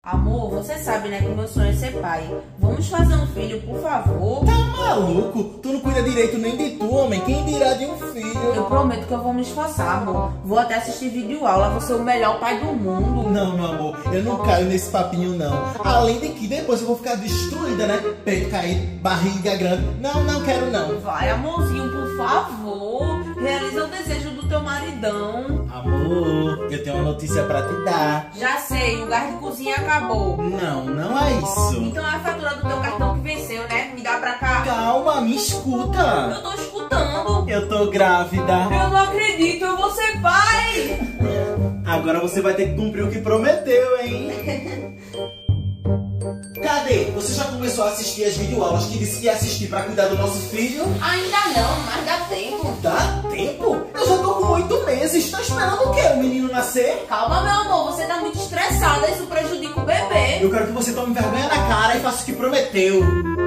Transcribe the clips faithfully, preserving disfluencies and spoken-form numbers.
Amor, você sabe, né, que o meu sonho é ser pai. Vamos fazer um filho, por favor. Tá maluco? Tu não cuida direito nem de tu, homem. Quem dirá de um filho? Eu prometo que eu vou me esforçar, amor. Vou até assistir vídeo aula. Vou ser o melhor pai do mundo. Não, meu amor. Eu não caio nesse papinho, não. Além de que depois eu vou ficar destruída, né? Peito caído, barriga grande. Não, não quero, não. Vai, amorzinho, por favor. Realiza o desejo do teu maridão. Amor, eu tenho uma notícia pra te dar. Já sei, o gás de cozinha acabou. Não, não é isso. Então é a fatura do teu cartão que venceu, né? Me dá pra cá. Calma, me escuta. Eu tô escutando. Eu tô grávida. Eu não acredito, eu vou ser pai. Agora você vai ter que cumprir o que prometeu, hein? Cadê? Você já começou a assistir as videoaulas que disse que ia assistir pra cuidar do nosso filho? Ainda não, mas dá tempo. Dá tempo? Eu já tô com oito meses. Tá esperando o quê? O menino nascer? Calma, meu amor, você tá muito estressada. Isso prejudica o bebê. Eu quero que você tome vergonha na cara e faça o que prometeu.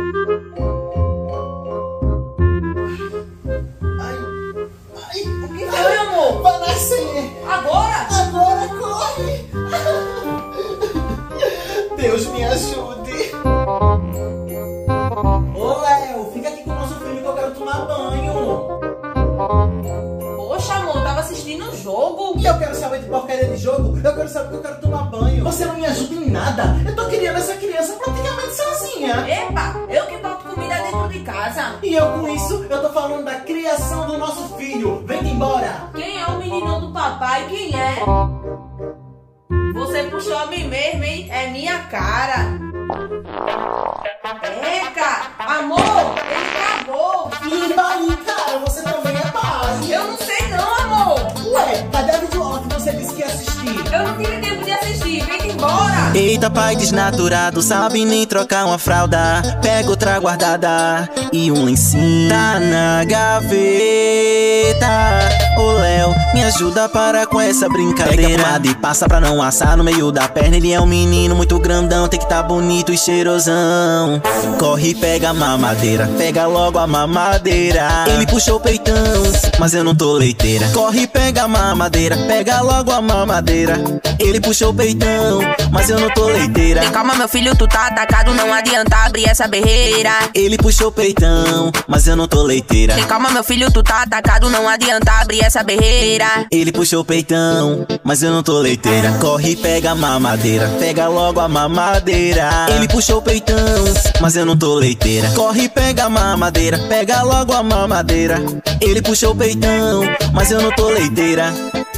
Ai, ai, O que foi, meu amor? vai nascer. Agora? Agora corre. Deus me ajude. Ô Léo, fica aqui com o nosso filho que eu quero tomar banho. Poxa, amor, tava assistindo o jogo. E eu quero saber de porcaria de jogo. Eu quero saber que eu quero tomar banho. Você não me ajuda em nada. Eu tô criando essa criança praticamente sozinha. Epa, eu que boto comida dentro de casa. E eu com isso, eu tô falando da criação do nosso filho. Vem embora. Quem é o meninão do papai? Quem é? Você puxou a mim mesmo, hein? É minha cara. Eca, amor, ele acabou. E aí, cara, você também é pai. Eu não sei não, amor. Ué, cadê a videoaula que você disse que ia assistir? Eu não tive tempo de assistir. Vem embora. Eita, pai desnaturado, sabe nem trocar uma fralda. Pega outra guardada e um lencinho tá na gaveta. Ô Léo, me ajuda para com essa brincadeira. Pega e passa pra não assar no meio da perna. Ele é um menino muito grandão, tem que tá bonito e cheirosão. Corre e pega a mamadeira, pega logo a mamadeira. Ele puxou o peitão, mas eu não tô leiteira. Corre e pega a mamadeira, pega logo a mamadeira. Ele puxou o peitão, mas eu não tô leiteira. Tem calma, meu filho, tu tá atacado, não adianta abrir essa berreira. Ele puxou o peitão, mas eu não tô leiteira. Tem calma, meu filho, tu tá atacado, não adianta abrir essa berreira. Ele puxou o peitão, mas eu não tô leiteira. Corre e pega a mamadeira, pega logo a mamadeira. Ele puxou o peitão, mas eu não tô leiteira. Corre e pega a mamadeira, pega logo a mamadeira. Ele puxou o peitão, mas eu não tô leiteira.